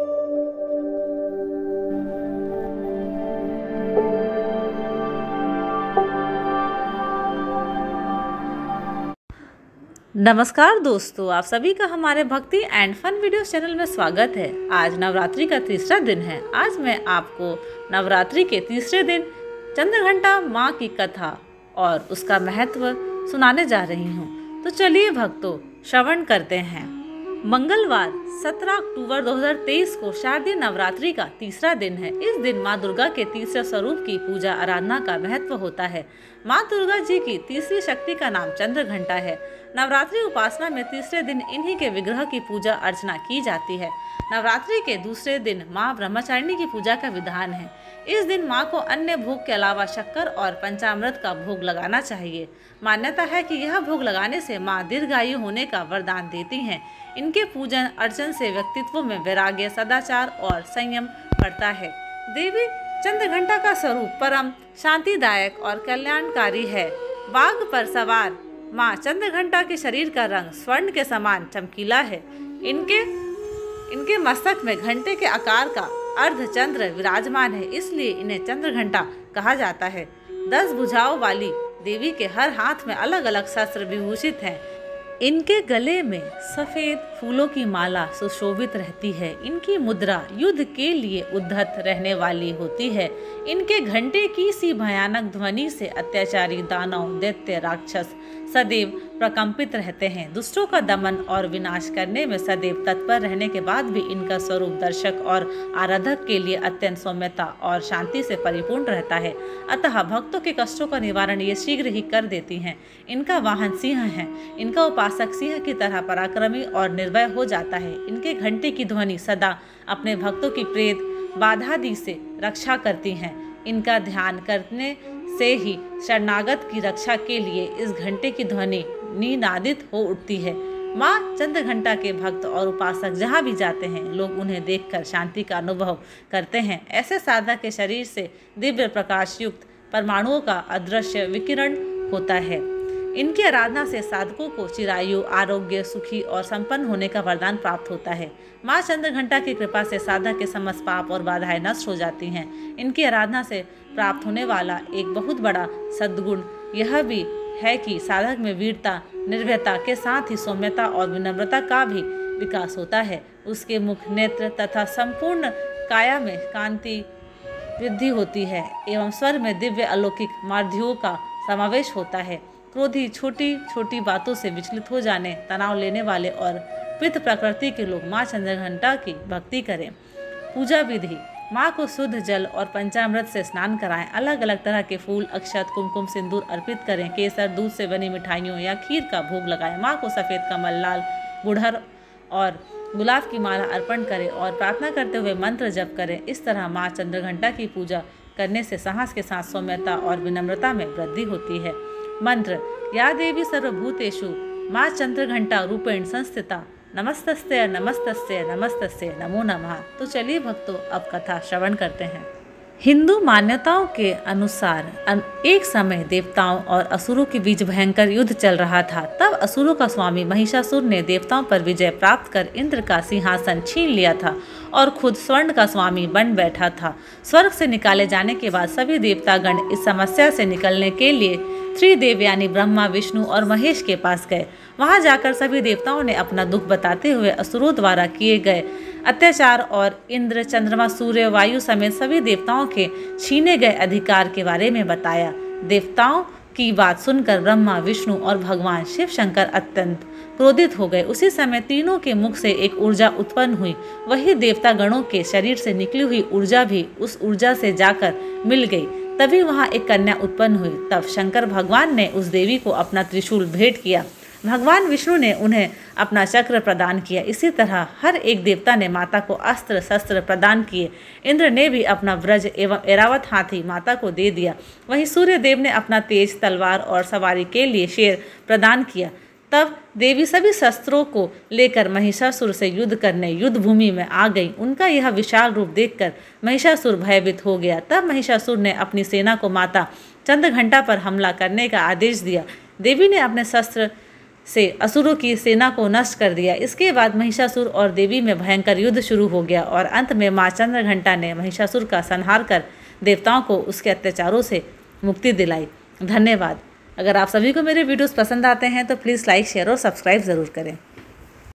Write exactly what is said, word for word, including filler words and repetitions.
नमस्कार दोस्तों, आप सभी का हमारे भक्ति एंड फन वीडियो चैनल में स्वागत है। आज नवरात्रि का तीसरा दिन है। आज मैं आपको नवरात्रि के तीसरे दिन चंद्रघंटा माँ की कथा और उसका महत्व सुनाने जा रही हूँ। तो चलिए भक्तों, श्रवण करते हैं। मंगलवार सत्रह अक्टूबर दो हज़ार तेईस को शारदीय नवरात्रि का तीसरा दिन है। इस दिन माँ दुर्गा के तीसरे स्वरूप की पूजा आराधना का महत्व होता है। माँ दुर्गा जी की तीसरी शक्ति का नाम चंद्रघंटा है। नवरात्रि उपासना में तीसरे दिन इन्हीं के विग्रह की पूजा अर्चना की जाती है। नवरात्रि के दूसरे दिन माँ ब्रह्मचारिणी की पूजा का विधान है। इस दिन माँ को अन्य भोग के अलावा शक्कर और पंचामृत का भोग लगाना चाहिए। मान्यता है कि यह भोग लगाने से माँ दीर्घायु होने का वरदान देती हैं। इनके पूजन अर्चन से व्यक्तित्व में वैराग्य, सदाचार और संयम बढ़ता है। देवी चंद्रघंटा का स्वरूप परम शांतिदायक और कल्याणकारी है। बाघ पर सवार माँ चंद्रघंटा के शरीर का रंग स्वर्ण के समान चमकीला है। इनके इनके मस्तक में घंटे के आकार का अर्धचंद्र विराजमान है, इसलिए इन्हें चंद्रघंटा कहा जाता है। दस भुजाओं वाली देवी के हर हाथ में अलग अलग शस्त्र विभूषित हैं। इनके गले में सफेद फूलों की माला सुशोभित रहती है। इनकी मुद्रा युद्ध के लिए उद्धत रहने वाली होती है। इनके घंटे की सी भयानक ध्वनि से अत्याचारी दानव, दैत्य, राक्षस सदैव प्रकंपित रहते हैं। दुष्टों का दमन और विनाश करने में सदैव तत्पर रहने के बाद भी इनका स्वरूप दर्शक और आराधक के लिए अत्यंत सौम्यता और शांति से परिपूर्ण रहता है। अतः भक्तों के कष्टों का निवारण ये शीघ्र ही कर देती हैं। इनका वाहन सिंह है। इनका उपासक सिंह की तरह पराक्रमी और निर्भय हो जाता है। इनके घंटे की ध्वनि सदा अपने भक्तों की प्रेत बाधादि से रक्षा करती हैं। इनका ध्यान करने से ही शरणागत की रक्षा के लिए इस घंटे की ध्वनि निनादित हो उठती है। माँ चंद्रघंटा के भक्त और उपासक जहाँ भी जाते हैं, लोग उन्हें देखकर शांति का अनुभव करते हैं। ऐसे साधक के शरीर से दिव्य प्रकाश युक्त परमाणुओं का अदृश्य विकिरण होता है। इनकी आराधना से साधकों को चिरायु, आरोग्य, सुखी और संपन्न होने का वरदान प्राप्त होता है। माँ चंद्रघंटा की कृपा से साधक के समस्त पाप और बाधाएं नष्ट हो जाती हैं। इनकी आराधना से प्राप्त होने वाला एक बहुत बड़ा सद्गुण यह भी है कि साधक में वीरता, निर्भयता के साथ ही सौम्यता और विनम्रता का भी विकास होता है। उसके मुख, नेत्र तथा संपूर्ण काया में कांति वृद्धि होती है एवं स्वर में दिव्य अलौकिक माधुर्यों का समावेश होता है। क्रोधी, छोटी छोटी बातों से विचलित हो जाने, तनाव लेने वाले और पृथ प्रकृति के लोग माँ चंद्रघंटा की भक्ति करें। पूजा विधि: माँ को शुद्ध जल और पंचामृत से स्नान कराएं। अलग अलग तरह के फूल, अक्षत, कुमकुम, सिंदूर अर्पित करें। केसर, दूध से बनी मिठाइयों या खीर का भोग लगाएं। माँ को सफ़ेद कमल, लाल गुड़हल और गुलाब की माला अर्पण करें और प्रार्थना करते हुए मंत्र जप करें। इस तरह माँ चंद्रघंटा की पूजा करने से साहस के साथ सौम्यता और विनम्रता में वृद्धि होती है। मंत्र: या देवी सर्वभूतेषु माँ चंद्रघंटा रूपेण संस्थिता नमस्तस्ते नमस्तस्ते नमस्तस्ते नमो नमः। तो चलिए भक्तों, अब कथा श्रवण करते हैं। हिंदू मान्यताओं के अनुसार एक समय देवताओं और असुरों के बीच भयंकर युद्ध चल रहा था। तब असुरों का स्वामी महिषासुर ने देवताओं पर विजय प्राप्त कर इंद्र का सिंहासन छीन लिया था और खुद स्वर्ण का स्वामी बन बैठा था। स्वर्ग से निकाले जाने के बाद सभी देवतागण इस समस्या से निकलने के लिए त्रिदेव यानी ब्रह्मा, विष्णु और महेश के पास गए। वहां जाकर सभी देवताओं ने अपना दुख बताते हुए असुरों द्वारा किए गए अत्याचार और इंद्र, चंद्रमा, सूर्य, वायु समेत सभी देवताओं के छीने गए अधिकार के बारे में बताया। देवताओं की बात सुनकर ब्रह्मा, विष्णु और भगवान शिव शंकर अत्यंत क्रोधित हो गए। उसी समय तीनों के मुख से एक ऊर्जा उत्पन्न हुई। वही देवता गणों के शरीर से निकली हुई ऊर्जा भी उस ऊर्जा से जाकर मिल गई। तभी वहां एक कन्या उत्पन्न हुई। तब शंकर भगवान ने उस देवी को अपना त्रिशूल भेंट किया। भगवान विष्णु ने उन्हें अपना चक्र प्रदान किया। इसी तरह हर एक देवता ने माता को अस्त्र शस्त्र प्रदान किए। इंद्र ने भी अपना व्रज एवं ऐरावत हाथी माता को दे दिया। वहीं सूर्य देव ने अपना तेज तलवार और सवारी के लिए शेर प्रदान किया। तब देवी सभी शस्त्रों को लेकर महिषासुर से युद्ध करने युद्ध भूमि में आ गई। उनका यह विशाल रूप देखकर महिषासुर भयभीत हो गया। तब महिषासुर ने अपनी सेना को माता चंद्रघंटा पर हमला करने का आदेश दिया। देवी ने अपने शस्त्र से असुरों की सेना को नष्ट कर दिया। इसके बाद महिषासुर और देवी में भयंकर युद्ध शुरू हो गया और अंत में माँ चंद्रघंटा ने महिषासुर का संहार कर देवताओं को उसके अत्याचारों से मुक्ति दिलाई। धन्यवाद। अगर आप सभी को मेरे वीडियोस पसंद आते हैं तो प्लीज़ लाइक, शेयर और सब्सक्राइब ज़रूर करें।